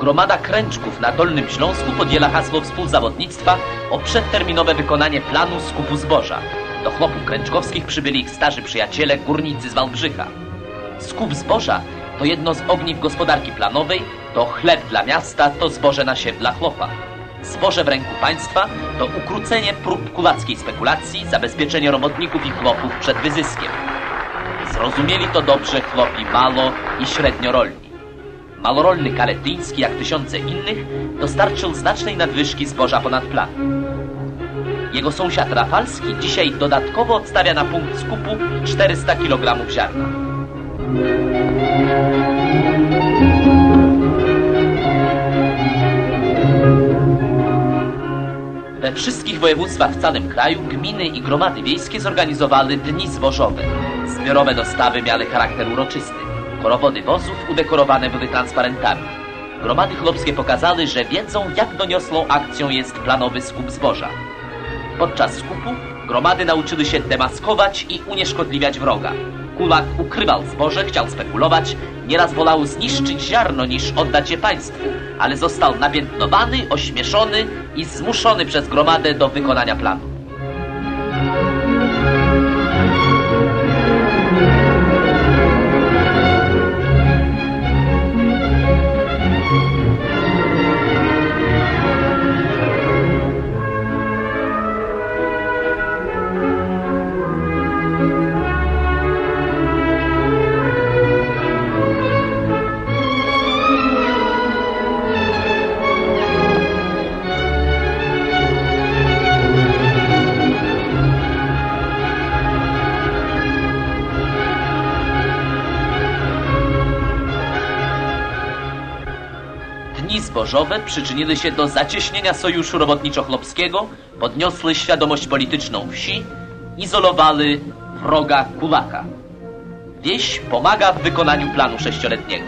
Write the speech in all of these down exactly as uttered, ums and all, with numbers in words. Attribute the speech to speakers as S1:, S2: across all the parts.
S1: Gromada Kręczków na Dolnym Śląsku podjęła hasło współzawodnictwa o przedterminowe wykonanie planu skupu zboża. Do chłopów kręczkowskich przybyli ich starzy przyjaciele, górnicy z Wałbrzycha. Skup zboża to jedno z ogniw gospodarki planowej, to chleb dla miasta, to zboże na siew dla chłopa. Zboże w ręku państwa to ukrócenie prób kulackiej spekulacji, zabezpieczenie robotników i chłopów przed wyzyskiem. Zrozumieli to dobrze chłopi malo- i średniorolni. Malorolny Kaletyński, jak tysiące innych, dostarczył znacznej nadwyżki zboża ponad plan. Jego sąsiad Rafalski dzisiaj dodatkowo odstawia na punkt skupu czterysta kilogramów ziarna. We wszystkich województwach w całym kraju gminy i gromady wiejskie zorganizowały dni zbożowe. Zbiorowe dostawy miały charakter uroczysty. Korowody wozów udekorowane były transparentami. Gromady chłopskie pokazały, że wiedzą, jak doniosłą akcją jest planowy skup zboża. Podczas skupu gromady nauczyły się demaskować i unieszkodliwiać wroga. Kulak ukrywał zboże, chciał spekulować, nieraz wolał zniszczyć ziarno niż oddać je państwu, ale został napiętnowany, ośmieszony i zmuszony przez gromadę do wykonania planu. Dni zbożowe przyczyniły się do zacieśnienia sojuszu robotniczo-chłopskiego, podniosły świadomość polityczną wsi, izolowały wroga kulaka. Wieś pomaga w wykonaniu planu sześcioletniego.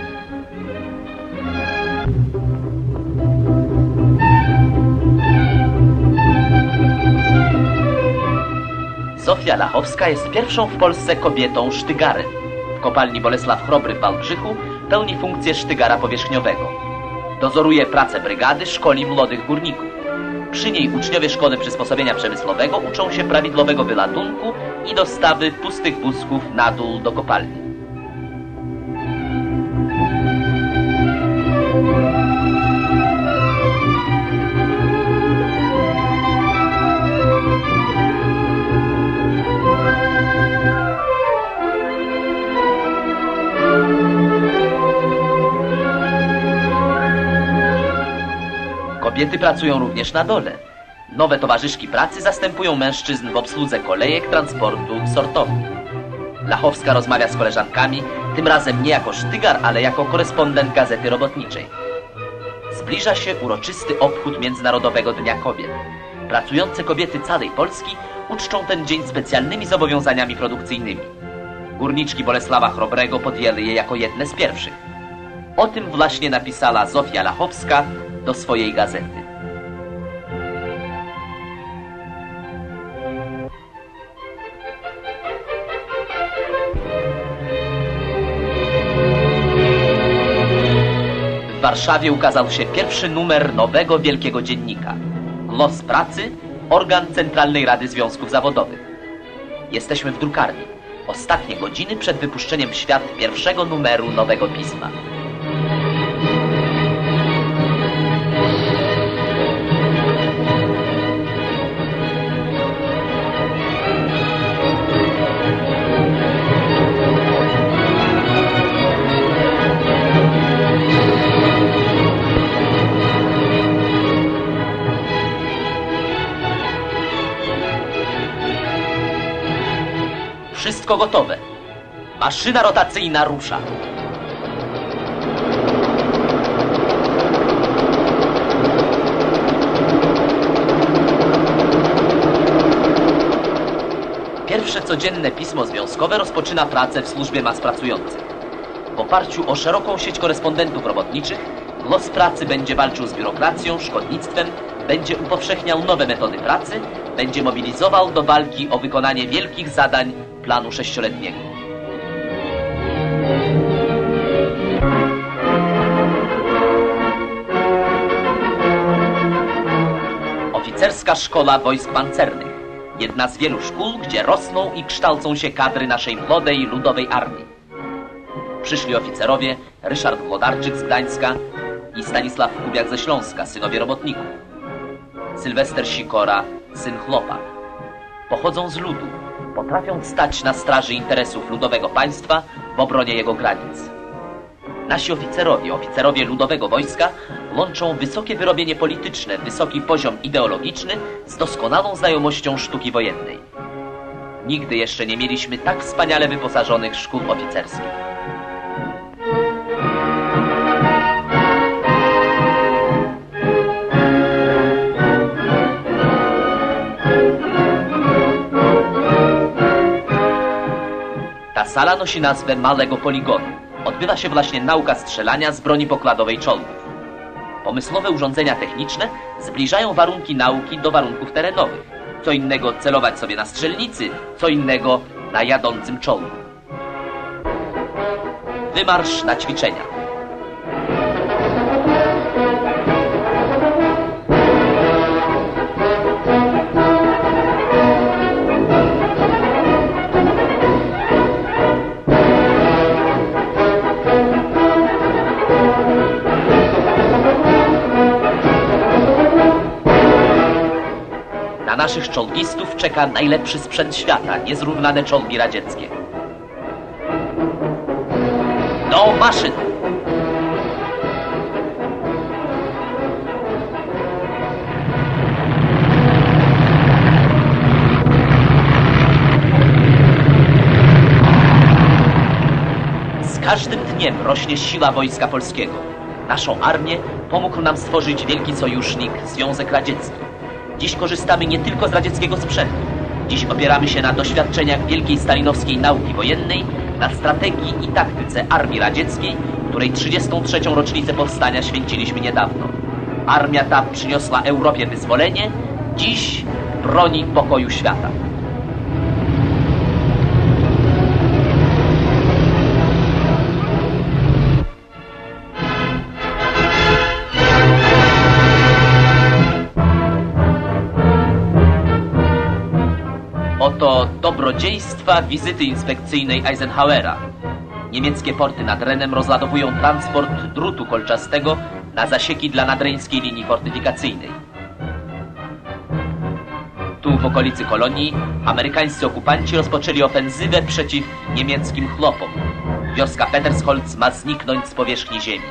S1: Zofia Lachowska jest pierwszą w Polsce kobietą sztygarem. W kopalni Bolesław Chrobry w Wałbrzychu pełni funkcję sztygara powierzchniowego. Dozoruje pracę brygady, szkoli młodych górników. Przy niej uczniowie Szkoły Przysposobienia Przemysłowego uczą się prawidłowego wyladunku i dostawy pustych wózków na dół do kopalni. Kobiety pracują również na dole. Nowe towarzyszki pracy zastępują mężczyzn w obsłudze kolejek, transportu, sortowni. Lachowska rozmawia z koleżankami, tym razem nie jako sztygar, ale jako korespondent Gazety Robotniczej. Zbliża się uroczysty obchód Międzynarodowego Dnia Kobiet. Pracujące kobiety całej Polski uczczą ten dzień specjalnymi zobowiązaniami produkcyjnymi. Górniczki Bolesława Chrobrego podjęły je jako jedne z pierwszych. O tym właśnie napisała Zofia Lachowska do swojej gazety. W Warszawie ukazał się pierwszy numer nowego wielkiego dziennika. Głos Pracy, organ Centralnej Rady Związków Zawodowych. Jesteśmy w drukarni. Ostatnie godziny przed wypuszczeniem w świat pierwszego numeru nowego pisma. Wszystko gotowe. Maszyna rotacyjna rusza. Pierwsze codzienne pismo związkowe rozpoczyna pracę w służbie mas pracujących. W oparciu o szeroką sieć korespondentów robotniczych, Głos Pracy będzie walczył z biurokracją, szkodnictwem, będzie upowszechniał nowe metody pracy, będzie mobilizował do walki o wykonanie wielkich zadań planu sześcioletniego. Oficerska Szkoła Wojsk Pancernych. Jedna z wielu szkół, gdzie rosną i kształcą się kadry naszej młodej, ludowej armii. Przyszli oficerowie Ryszard Włodarczyk z Gdańska i Stanisław Kubiak ze Śląska, synowie robotników. Sylwester Sikora, syn chłopa. Pochodzą z ludu, potrafią stać na straży interesów ludowego państwa w obronie jego granic. Nasi oficerowie, oficerowie ludowego wojska łączą wysokie wyrobienie polityczne, wysoki poziom ideologiczny z doskonałą znajomością sztuki wojennej. Nigdy jeszcze nie mieliśmy tak wspaniale wyposażonych szkół oficerskich. Ta sala nosi nazwę Malego Poligonu. Odbywa się właśnie nauka strzelania z broni pokładowej czołgów. Pomysłowe urządzenia techniczne zbliżają warunki nauki do warunków terenowych. Co innego celować sobie na strzelnicy, co innego na jadącym czołgu. Wymarsz na ćwiczenia. Na naszych czołgistów czeka najlepszy sprzęt świata, niezrównane czołgi radzieckie. Do maszyn! Z każdym dniem rośnie siła Wojska Polskiego. Naszą armię pomógł nam stworzyć wielki sojusznik, Związek Radziecki. Dziś korzystamy nie tylko z radzieckiego sprzętu. Dziś opieramy się na doświadczeniach wielkiej stalinowskiej nauki wojennej, na strategii i taktyce armii radzieckiej, której trzydziestą trzecią rocznicę powstania święciliśmy niedawno. Armia ta przyniosła Europie wyzwolenie, dziś broni pokoju świata. Oto dobrodziejstwa wizyty inspekcyjnej Eisenhowera. Niemieckie porty nad Renem rozładowują transport drutu kolczastego na zasieki dla nadreńskiej linii fortyfikacyjnej. Tu w okolicy Kolonii amerykańscy okupanci rozpoczęli ofensywę przeciw niemieckim chłopom. Wioska Petersholz ma zniknąć z powierzchni ziemi.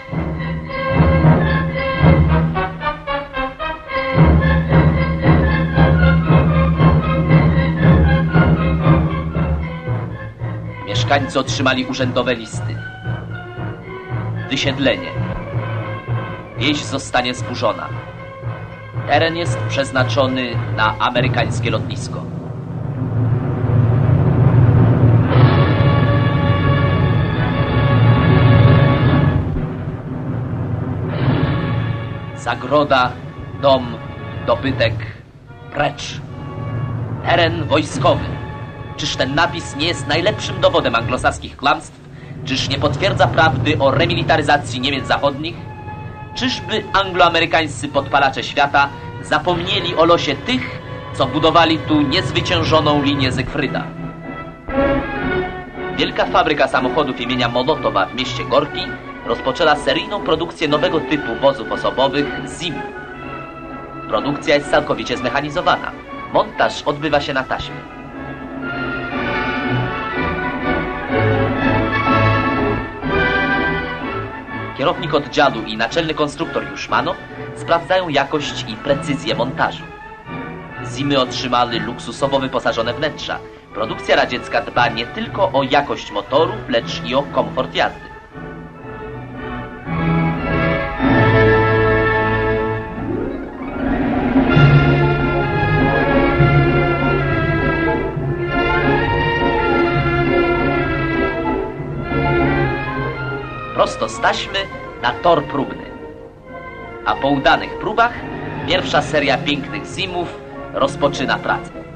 S1: Mieszkańcy otrzymali urzędowe listy. Wysiedlenie. Wieś zostanie zburzona. Teren jest przeznaczony na amerykańskie lotnisko. Zagroda, dom, dobytek, precz. Teren wojskowy. Czyż ten napis nie jest najlepszym dowodem anglosaskich kłamstw? Czyż nie potwierdza prawdy o remilitaryzacji Niemiec zachodnich? Czyżby angloamerykańscy podpalacze świata zapomnieli o losie tych, co budowali tu niezwyciężoną linię Zygfryda? Wielka fabryka samochodów imienia Molotowa w mieście Gorki rozpoczęła seryjną produkcję nowego typu wozów osobowych Zim. Produkcja jest całkowicie zmechanizowana. Montaż odbywa się na taśmie. Kierownik oddziału i naczelny konstruktor Juszmanow sprawdzają jakość i precyzję montażu. Zimy otrzymały luksusowo wyposażone wnętrza. Produkcja radziecka dba nie tylko o jakość motorów, lecz i o komfort jazdy. Prosto z taśmy na tor próbny. A po udanych próbach pierwsza seria pięknych Zimów rozpoczyna pracę.